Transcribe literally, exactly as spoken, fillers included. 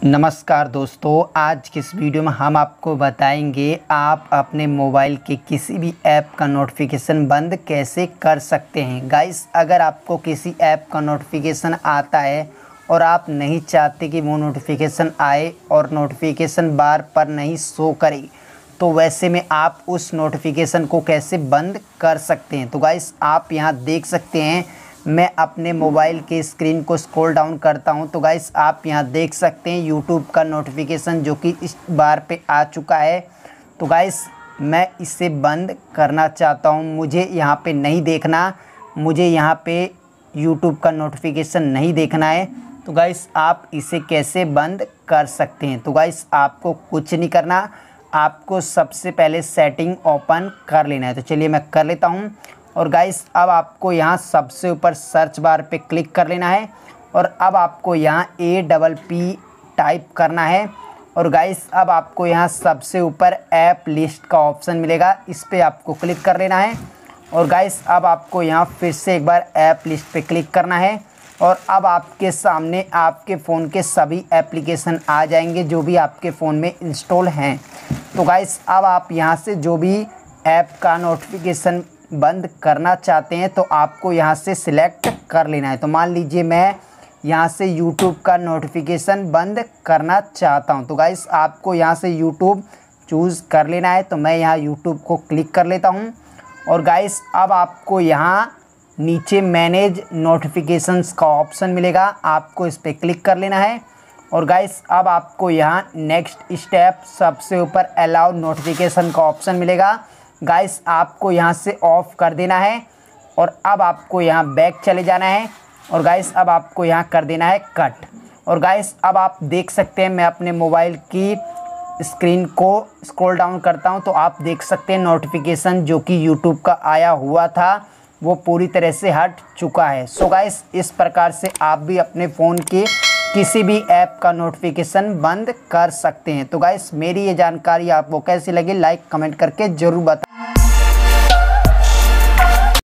नमस्कार दोस्तों, आज की इस वीडियो में हम आपको बताएंगे आप अपने मोबाइल के किसी भी ऐप का नोटिफिकेशन बंद कैसे कर सकते हैं। गाइस, अगर आपको किसी ऐप का नोटिफिकेशन आता है और आप नहीं चाहते कि वो नोटिफिकेशन आए और नोटिफिकेशन बार पर नहीं शो करे, तो वैसे में आप उस नोटिफिकेशन को कैसे बंद कर सकते हैं। तो गाइस, आप यहाँ देख सकते हैं, मैं अपने मोबाइल के स्क्रीन को स्क्रॉल डाउन करता हूं तो गाइस आप यहां देख सकते हैं यूट्यूब का नोटिफिकेशन जो कि इस बार पे आ चुका है। तो गाइस, मैं इसे बंद करना चाहता हूं। मुझे यहां पे नहीं देखना, मुझे यहां पे यूट्यूब का नोटिफिकेशन नहीं देखना है। तो गाइस, आप इसे कैसे बंद कर सकते हैं। तो गाइस, आपको कुछ नहीं करना, आपको सबसे पहले सेटिंग ओपन कर लेना है। तो चलिए मैं कर लेता हूं। और गाइस, अब आपको यहाँ सबसे ऊपर सर्च बार पे क्लिक कर लेना है और अब आपको यहाँ ए डबल पी टाइप करना है। और गाइस, अब आपको यहाँ सबसे ऊपर ऐप लिस्ट का ऑप्शन मिलेगा, इस पे आपको क्लिक कर लेना है। और गाइस, अब आपको यहाँ फिर से एक बार ऐप लिस्ट पे क्लिक करना है और अब आपके सामने आपके फ़ोन के सभी एप्लीकेशन आ जाएंगे जो भी आपके फ़ोन में इंस्टॉल हैं। तो गाइस, अब आप यहाँ से जो भी ऐप का नोटिफिकेशन बंद करना चाहते हैं तो आपको यहाँ से सिलेक्ट कर लेना है। तो मान लीजिए मैं यहाँ से यूट्यूब का नोटिफिकेशन बंद करना चाहता हूँ। तो गाइस, आपको यहाँ से यूट्यूब चूज़ कर लेना है। तो मैं यहाँ यूट्यूब को क्लिक कर लेता हूँ। और गाइस, अब आपको यहाँ नीचे मैनेज नोटिफिकेशंस का ऑप्शन मिलेगा, आपको इस पर क्लिक कर लेना है। और गाइस, अब आपको यहाँ नेक्स्ट स्टेप सबसे ऊपर अलाउ नोटिफिकेशन का ऑप्शन मिलेगा। गाइस, आपको यहाँ से ऑफ कर देना है और अब आपको यहाँ बैक चले जाना है। और गाइस, अब आपको यहाँ कर देना है कट। और गाइस, अब आप देख सकते हैं, मैं अपने मोबाइल की स्क्रीन को स्क्रॉल डाउन करता हूँ तो आप देख सकते हैं नोटिफिकेशन जो कि यूट्यूब का आया हुआ था वो पूरी तरह से हट चुका है। सो गाइस, इस प्रकार से आप भी अपने फ़ोन के किसी भी ऐप का नोटिफिकेशन बंद कर सकते हैं। तो गाइस, मेरी ये जानकारी आपको कैसी लगी, लाइक कमेंट करके ज़रूर बताएं।